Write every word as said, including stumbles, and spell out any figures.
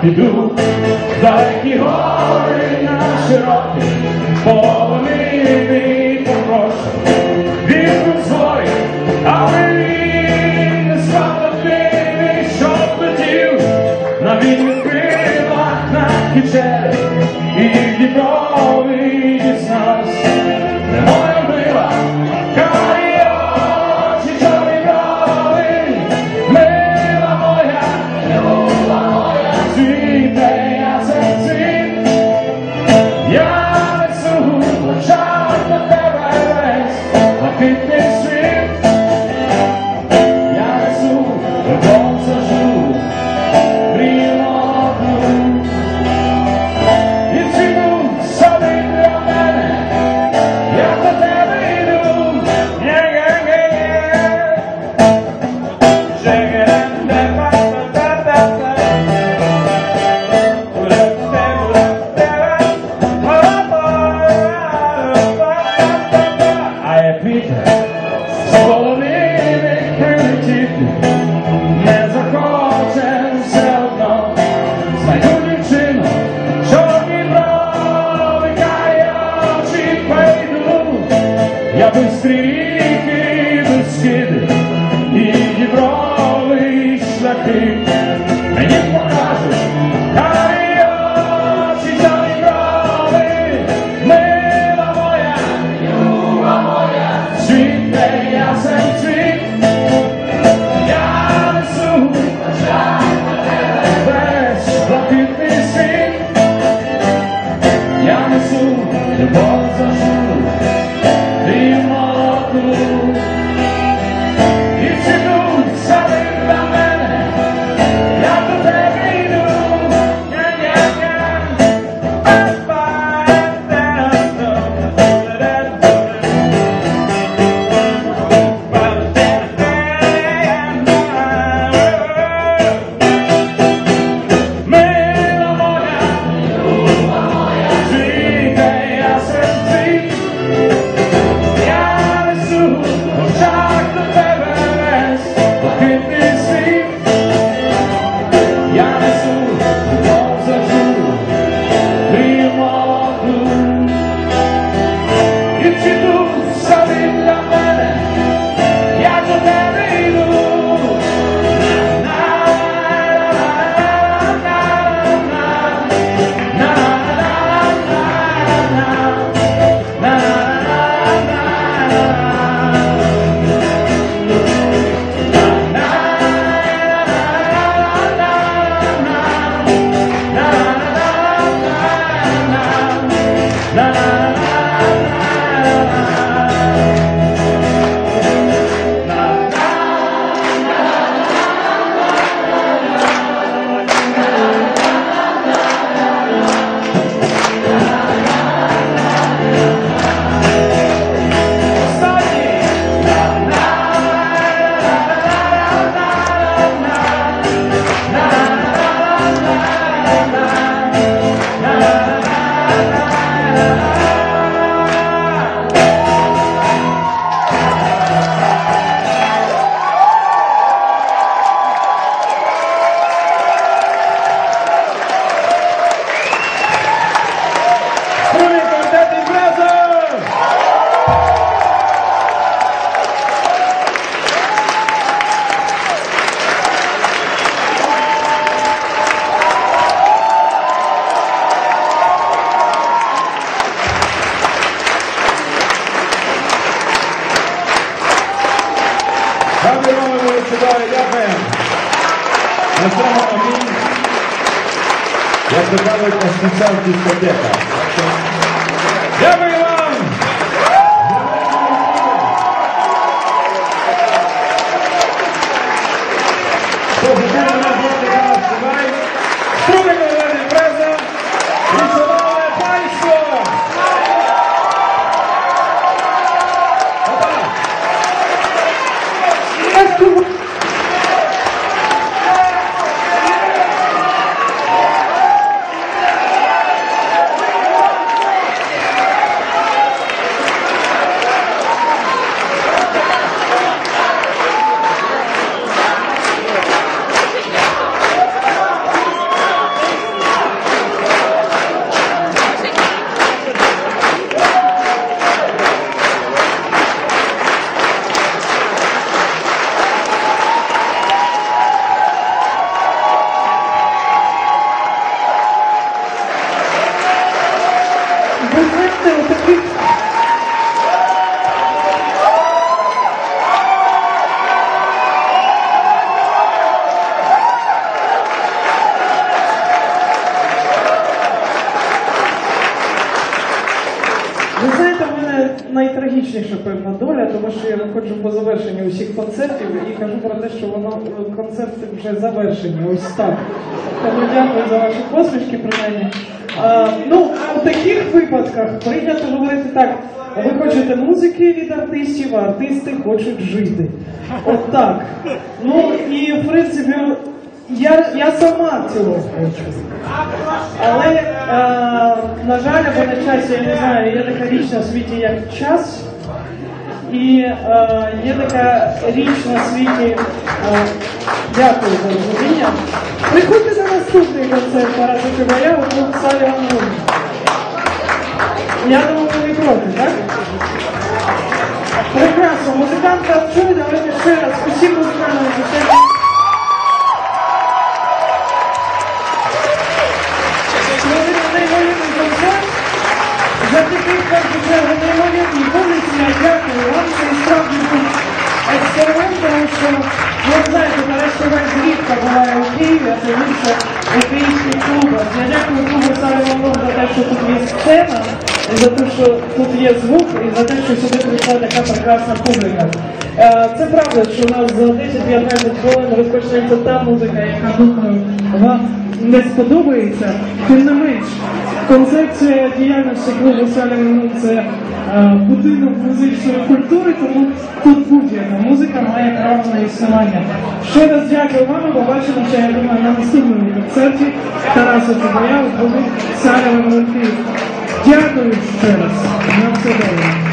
піду, далекі гори на широкі, полонини попрошу. Візьму свої, але він не свободний, щоб летів на вільних крилах на кічері, і в Дніпрові дізнався, де моя мила, карі очі, чорні брови, мила моя, мила моя, світе я серцем, я несу в очах на тебе весь блакитний світ, я несу любов зажу, мрію одну, і ціну собі для мене, я до тебе йду. А я Пітер, з полонини прилетіти, не захоче все одно, знайду дівчину, чорні брови, карі очі, пойду. Я без ріки, без скиди, і Дніпрові шляхи мені покажуть, карі очі, чорні брови, мила моя, люба моя, світе ясен світ, я несу в очах на тебе весь блакитний світ, я несу любов зажу, мрію молоду, і ціну собі для мене, я до тебе йду. Мила моя, люба моя, світе ясен світ, я несу в очах до тебе весь блакитний світ, я несу любов зажу, мрію молоду, і ціну собі для мене, я до тебе йду. Дякуємо. На цьому амінь. Як то кажуть, ескенцел дискотека. Дякую вам! Позитивно нас вітає Сивай. Струми Галина Преза. І шановне панство! Ви знаєте, в мене найтрагічніша певна доля, тому що я виходжу по завершенню усіх концертів і кажу про те, що воно концерти вже завершені, ось так. Тому дякую за ваші посмішки, принаймні. А, ну, а в таких випадках прийнято говорити так: ви хочете музики від артистів, а артисти хочуть жити. От так. Ну і в принципі, я, я сама цього хочу. Але, е, на жаль, або на часі, я не знаю, є така річ на світі, як час. І е, є така річ на світі, е, дякую за розуміння. Приходьте на наступний концерт Тараса Чубая у клуб Салі Ангун. Я думаю, ви не проти, так? Прекрасно, музикант танцює, давайте ще раз усі музикальні музиканти. Неймовірний концерт. Завдяки першу чергу неймовірній вулиці. Я дякую вам. Це і справді був експеримент, тому що, ви знаєте, нарешті весь рідко буває у Києві, а тим більше у київських клубах. Я дякую клубу Салі Ангун за те, що тут є сцена, за те, що тут є звук, і за те, що сюди прийшла така прекрасна публіка. Це правда, що у нас за десять-п'ятнадцять хвилин розпочнеться та музика, яка, думаю, вам не сподобається. Тим не менш, концепція діяльності клубу Салі Ангун – це будинок музичної культури, тому тут будь-яка музика має право на існування. Ще раз дякую вам і побачимося, я думаю, на наступному концерті Тараса Чубая у клубі Салі Ангун. Дякую ще раз. На все добре.